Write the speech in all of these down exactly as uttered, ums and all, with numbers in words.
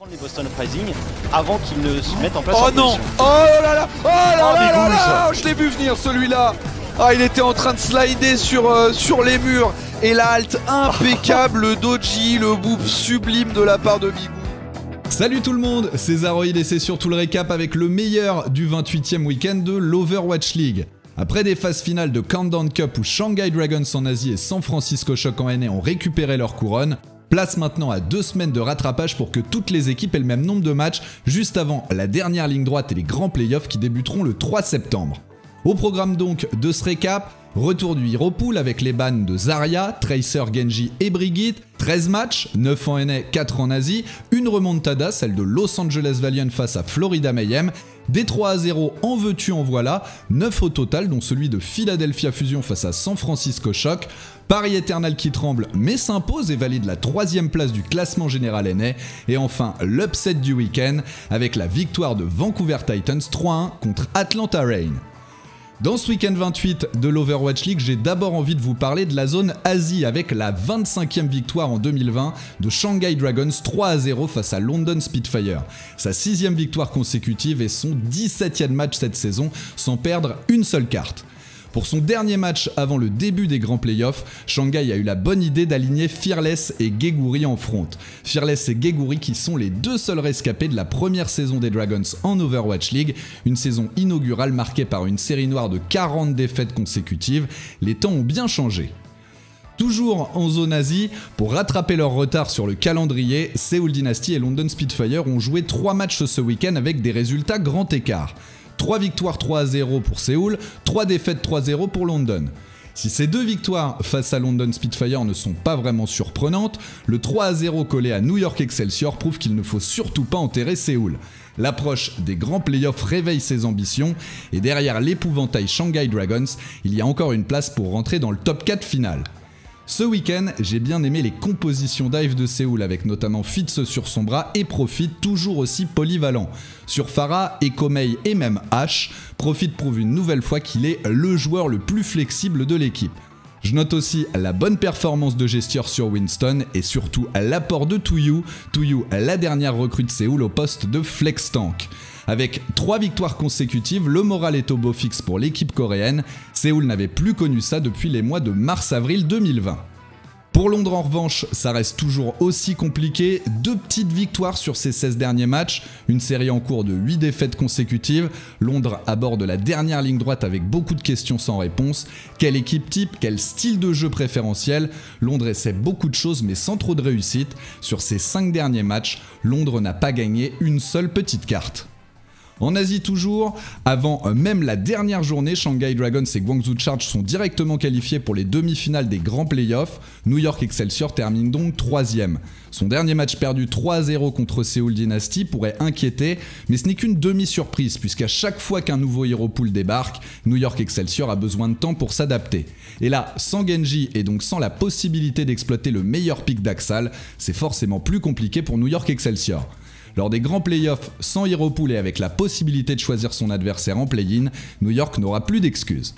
Les Boston Uprising avant qu'ils ne se mettent en place. Oh en non! position. Oh là là! Oh là Oh, là des là ghouls, là! Je l'ai vu venir celui-là! Ah, il était en train de slider sur, euh, sur les murs. Et la halte impeccable, le doji, le boop sublime de la part de Bigou. Salut tout le monde, c'est Zaroid et c'est surtout le récap avec le meilleur du vingt-huitième week-end de l'Overwatch League. Après des phases finales de Countdown Cup où Shanghai Dragons en Asie et San Francisco Shock en N A ont récupéré leur couronne, place maintenant à deux semaines de rattrapage pour que toutes les équipes aient le même nombre de matchs juste avant la dernière ligne droite et les grands playoffs qui débuteront le trois septembre. Au programme donc de ce récap, retour du Hero Pool avec les bans de Zarya, Tracer, Genji et Brigitte, treize matchs, neuf en N A, quatre en Asie, une remontada, celle de Los Angeles Valiant face à Florida Mayhem, des trois à zéro en veux-tu en voilà, neuf au total dont celui de Philadelphia Fusion face à San Francisco Shock, Paris Eternal qui tremble mais s'impose et valide la troisième place du classement général N A, et enfin l'upset du week-end avec la victoire de Vancouver Titans trois à un contre Atlanta Reign. Dans ce week-end vingt-huit de l'Overwatch League, j'ai d'abord envie de vous parler de la zone Asie avec la vingt-cinquième victoire en deux mille vingt de Shanghai Dragons trois à zéro face à London Spitfire. Sa sixième victoire consécutive et son dix-septième match cette saison sans perdre une seule carte. Pour son dernier match avant le début des grands playoffs, Shanghai a eu la bonne idée d'aligner Fearless et Geguri en front. Fearless et Geguri qui sont les deux seuls rescapés de la première saison des Dragons en Overwatch League, une saison inaugurale marquée par une série noire de quarante défaites consécutives. Les temps ont bien changé. Toujours en zone Asie, pour rattraper leur retard sur le calendrier, Seoul Dynasty et London Spitfire ont joué trois matchs ce week-end avec des résultats grand écart. trois victoires trois à zéro pour Séoul, trois défaites trois à zéro pour London. Si ces deux victoires face à London Spitfire ne sont pas vraiment surprenantes, le trois à zéro collé à New York Excelsior prouve qu'il ne faut surtout pas enterrer Séoul. L'approche des grands playoffs réveille ses ambitions et derrière l'épouvantail Shanghai Dragons, il y a encore une place pour rentrer dans le top quatre final. Ce week-end, j'ai bien aimé les compositions dive de Séoul avec notamment Fitz sur son bras et Profit toujours aussi polyvalent. Sur Pharah, Ekomei et même Ash, Profit prouve une nouvelle fois qu'il est le joueur le plus flexible de l'équipe. Je note aussi la bonne performance de Gesture sur Winston et surtout l'apport de Tuyu, Tuyu la dernière recrue de Séoul au poste de flex tank. Avec trois victoires consécutives, le moral est au beau fixe pour l'équipe coréenne. Séoul n'avait plus connu ça depuis les mois de mars-avril deux mille vingt. Pour Londres en revanche, ça reste toujours aussi compliqué. Deux petites victoires sur ces seize derniers matchs, une série en cours de huit défaites consécutives. Londres aborde la dernière ligne droite avec beaucoup de questions sans réponse. Quelle équipe type, quel style de jeu préférentiel? Londres essaie beaucoup de choses mais sans trop de réussite. Sur ces cinq derniers matchs, Londres n'a pas gagné une seule petite carte. En Asie toujours, avant même la dernière journée, Shanghai Dragons et Guangzhou Charge sont directement qualifiés pour les demi-finales des grands playoffs. New York Excelsior termine donc troisième. Son dernier match perdu trois à zéro contre Seoul Dynasty pourrait inquiéter, mais ce n'est qu'une demi-surprise puisqu'à chaque fois qu'un nouveau Hero Pool débarque, New York Excelsior a besoin de temps pour s'adapter. Et là, sans Genji et donc sans la possibilité d'exploiter le meilleur pick d'Axal, c'est forcément plus compliqué pour New York Excelsior. Lors des grands playoffs sans Hero Pool et avec la possibilité de choisir son adversaire en play-in, New York n'aura plus d'excuses.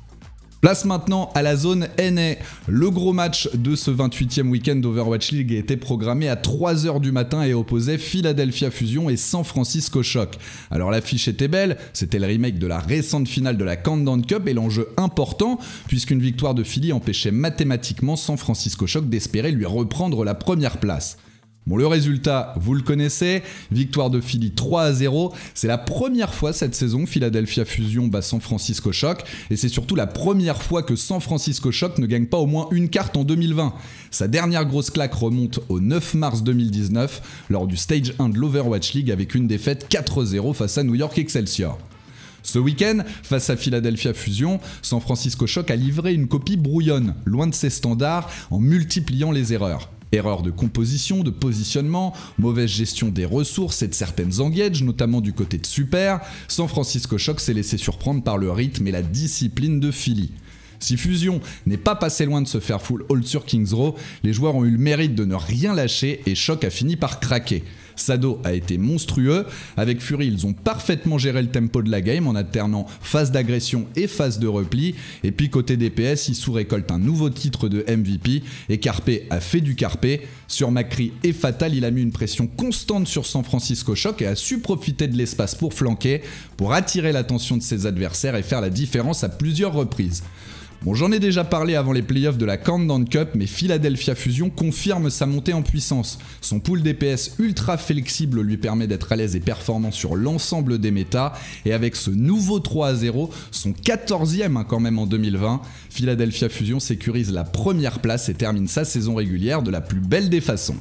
Place maintenant à la zone N A. Le gros match de ce vingt-huitième week-end d'Overwatch League était programmé à trois heures du matin et opposait Philadelphia Fusion et San Francisco Shock. Alors l'affiche était belle, c'était le remake de la récente finale de la Countdown Cup et l'enjeu important puisqu'une victoire de Philly empêchait mathématiquement San Francisco Shock d'espérer lui reprendre la première place. Bon, le résultat, vous le connaissez, victoire de Philly trois à zéro, c'est la première fois cette saison que Philadelphia Fusion bat San Francisco Shock, et c'est surtout la première fois que San Francisco Shock ne gagne pas au moins une carte en deux mille vingt. Sa dernière grosse claque remonte au neuf mars deux mille dix-neuf, lors du Stage un de l'Overwatch League avec une défaite quatre à zéro face à New York Excelsior. Ce week-end, face à Philadelphia Fusion, San Francisco Shock a livré une copie brouillonne, loin de ses standards, en multipliant les erreurs. Erreurs de composition, de positionnement, mauvaise gestion des ressources et de certaines engages, notamment du côté de Super, San Francisco Shock s'est laissé surprendre par le rythme et la discipline de Philly. Si Fusion n'est pas passé loin de se faire full hold sur Kings Row, les joueurs ont eu le mérite de ne rien lâcher et Shock a fini par craquer. Sado a été monstrueux. Avec Fury, ils ont parfaitement géré le tempo de la game en alternant phase d'agression et phase de repli. Et puis côté D P S, Issou récolte un nouveau titre de M V P et Carpe a fait du Carpe. Sur McCree et Fatal, il a mis une pression constante sur San Francisco Shock et a su profiter de l'espace pour flanquer, pour attirer l'attention de ses adversaires et faire la différence à plusieurs reprises. Bon, j'en ai déjà parlé avant les playoffs de la Countdown Cup, mais Philadelphia Fusion confirme sa montée en puissance. Son pool D P S ultra flexible lui permet d'être à l'aise et performant sur l'ensemble des méta, et avec ce nouveau trois à zéro, son quatorzième hein, quand même en deux mille vingt, Philadelphia Fusion sécurise la première place et termine sa saison régulière de la plus belle des façons.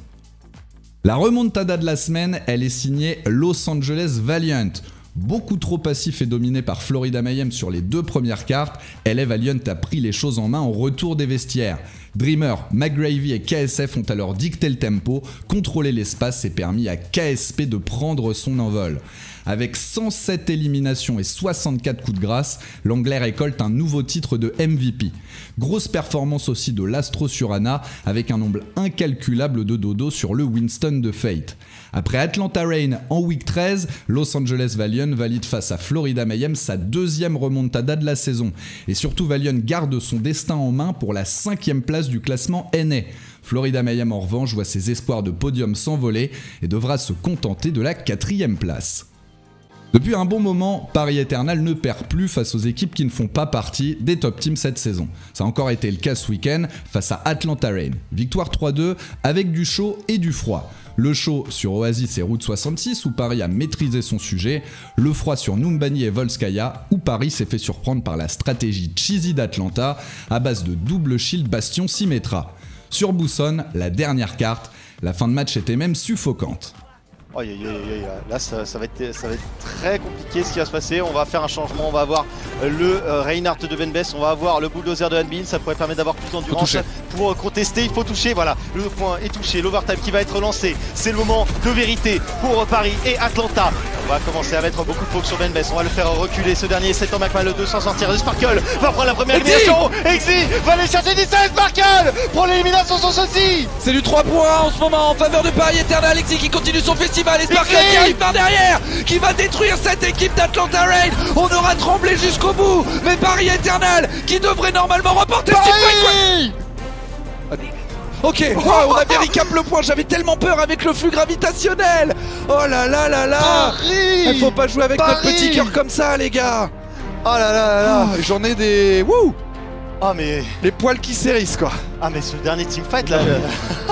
La remontada de la semaine, elle est signée Los Angeles Valiant. Beaucoup trop passif et dominé par Florida Mayhem sur les deux premières cartes, L A Valiant a pris les choses en main au retour des vestiaires. Dreamer, McGravy et K S F ont alors dicté le tempo, contrôlé l'espace et permis à K S P de prendre son envol. Avec cent sept éliminations et soixante-quatre coups de grâce, l'Anglais récolte un nouveau titre de M V P. Grosse performance aussi de l'Astro sur Ana, avec un nombre incalculable de dodo sur le Winston de Fate. Après Atlanta Reign en week treize, Los Angeles Valiant valide face à Florida Mayhem sa deuxième remontada de la saison. Et surtout, Valiant garde son destin en main pour la cinquième place du classement N A. Florida Mayhem en revanche voit ses espoirs de podium s'envoler et devra se contenter de la quatrième place. Depuis un bon moment, Paris Eternal ne perd plus face aux équipes qui ne font pas partie des top teams cette saison. Ça a encore été le cas ce week-end face à Atlanta Reign. Victoire trois deux avec du chaud et du froid. Le chaud sur Oasis et Route soixante-six où Paris a maîtrisé son sujet. Le froid sur Numbani et Volskaya où Paris s'est fait surprendre par la stratégie cheesy d'Atlanta à base de double shield Bastion Symmetra. Sur Buson, la dernière carte, la fin de match était même suffocante. Oh, y a, y a, y a, là ça, ça, va être, ça va être très compliqué ce qui va se passer. On va faire un changement, on va avoir le euh, Reinhardt de Benbess, on va avoir le bulldozer de Hanbin. Ça pourrait permettre d'avoir plus d'endurance pour euh, contester. Il faut toucher, voilà, le point est touché, l'overtime qui va être lancé. C'est le moment de vérité pour euh, Paris et Atlanta. On va commencer à mettre beaucoup de focus sur Benbess, on va le faire reculer. Ce dernier, c'est en McMahon, le deux sans sortir. Le Sparkle va prendre la première élimination. Exi va aller chercher dix-sept. Sparkle pour l'élimination sur ceci. C'est du trois pour un en ce moment en faveur de Paris Eternal. Exi qui continue son festival. Et Sparkle qui arrive par derrière, qui va détruire cette équipe d'Atlanta Reign. On aura tremblé jusqu'au bout, mais Paris Eternal qui devrait normalement remporter ce titre. Ok, oh, on a bien recap le point, j'avais tellement peur avec le flux gravitationnel. Oh là là là là. Paris, il faut pas jouer avec Paris. notre petit cœur comme ça les gars. Oh là là là là, oh, j'en ai des... Wouh. Ah mais... Les poils qui s'hérissent quoi. Ah mais ce dernier teamfight là... Le...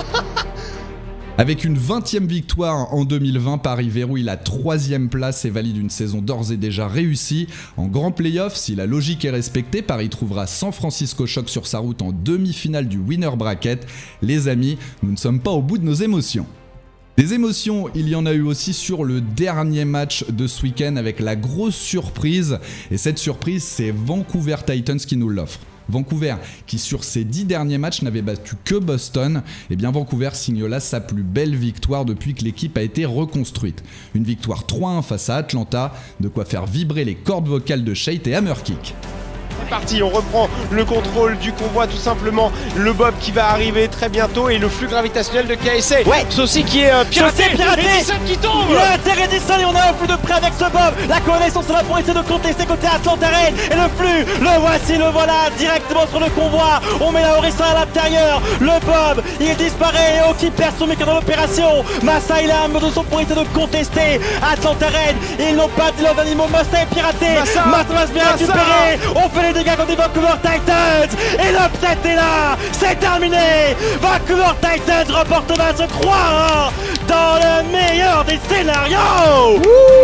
Avec une vingtième victoire en deux mille vingt, Paris verrouille la troisième place et valide une saison d'ores et déjà réussie. En grand playoff, si la logique est respectée, Paris trouvera San Francisco Shock sur sa route en demi-finale du winner bracket. Les amis, nous ne sommes pas au bout de nos émotions. Des émotions, il y en a eu aussi sur le dernier match de ce week-end avec la grosse surprise. Et cette surprise, c'est Vancouver Titans qui nous l'offre. Vancouver, qui sur ses dix derniers matchs n'avait battu que Boston, et bien Vancouver signe là sa plus belle victoire depuis que l'équipe a été reconstruite. Une victoire trois un face à Atlanta, de quoi faire vibrer les cordes vocales de Shade et Hammerkick. C'est parti, on reprend le contrôle du convoi tout simplement, le Bob qui va arriver très bientôt et le flux gravitationnel de K S A. Ouais. Saucy qui est euh, piraté, Saucy piraté. Edison qui tombe. Il a intérêt Edison et on a un flux de près avec ce Bob. La connaissance est là pour essayer de contester côté Atlanta Reign. Et le flux, le voici, le voilà directement sur le convoi. On met la horizon à l'intérieur. Le Bob, il disparaît. Et Oki perd son micro dans l'opération. Massa, il a un mode de son pour essayer de contester Atlanta Reign. Ils n'ont pas de leurs animaux. Massa est piraté. Massa, Massa va se bien récupérer. On fait les dégâts contre les Vancouver Titans. Et l'upset est là. C'est terminé. Vancouver Titans remporte le match trois un dans le meilleur des scénarios.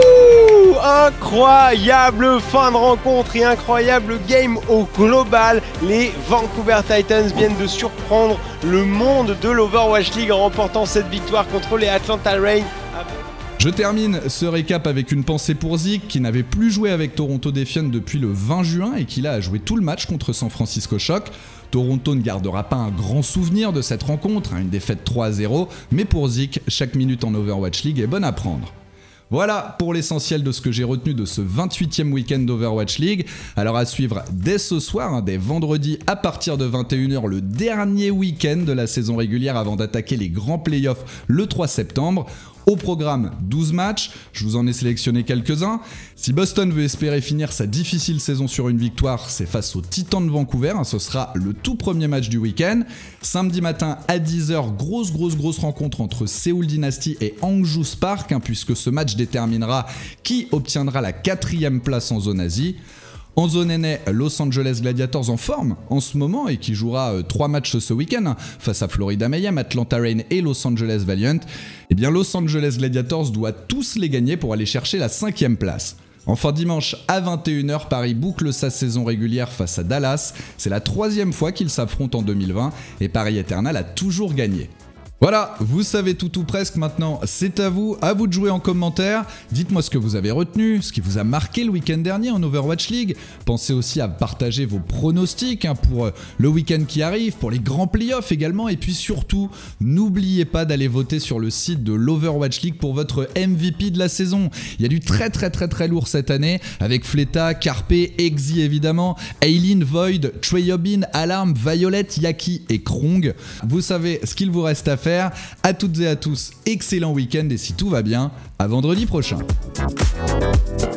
Ouh, incroyable fin de rencontre et incroyable game au global. Les Vancouver Titans viennent de surprendre le monde de l'Overwatch League en remportant cette victoire contre les Atlanta Reign. Je termine ce récap avec une pensée pour Zik qui n'avait plus joué avec Toronto Defiant depuis le vingt juin et qui là a joué tout le match contre San Francisco Shock. Toronto ne gardera pas un grand souvenir de cette rencontre, hein, une défaite trois à zéro, mais pour Zik, chaque minute en Overwatch League est bonne à prendre. Voilà pour l'essentiel de ce que j'ai retenu de ce vingt-huitième week-end d'Overwatch League. Alors à suivre dès ce soir, hein, dès vendredi à partir de vingt et une heures, le dernier week-end de la saison régulière avant d'attaquer les grands playoffs le trois septembre. Au programme, douze matchs, je vous en ai sélectionné quelques-uns. Si Boston veut espérer finir sa difficile saison sur une victoire, c'est face aux Titans de Vancouver, hein, ce sera le tout premier match du week-end. Samedi matin à dix heures, grosse grosse grosse rencontre entre Seoul Dynasty et Hangzhou Spark, hein, puisque ce match déterminera qui obtiendra la quatrième place en zone Asie. En zone N A, Los Angeles Gladiators en forme en ce moment et qui jouera euh, trois matchs ce week-end hein, face à Florida Mayhem, Atlanta Reign et Los Angeles Valiant. Eh bien Los Angeles Gladiators doit tous les gagner pour aller chercher la cinquième place. Enfin dimanche à vingt et une heures, Paris boucle sa saison régulière face à Dallas. C'est la troisième fois qu'ils s'affrontent en deux mille vingt et Paris Eternal a toujours gagné. Voilà, vous savez tout ou presque maintenant, c'est à vous, à vous de jouer en commentaire. Dites-moi ce que vous avez retenu, ce qui vous a marqué le week-end dernier en Overwatch League. Pensez aussi à partager vos pronostics hein, pour le week-end qui arrive, pour les grands playoffs également. Et puis surtout, n'oubliez pas d'aller voter sur le site de l'Overwatch League pour votre M V P de la saison. Il y a du très très très très lourd cette année, avec Fleta, Carpe, Exi évidemment, Aileen, Void, Treyobin, Alarm, Violet, Yaki et Krong. Vous savez ce qu'il vous reste à faire. À toutes et à tous, excellent week-end et si tout va bien, à vendredi prochain.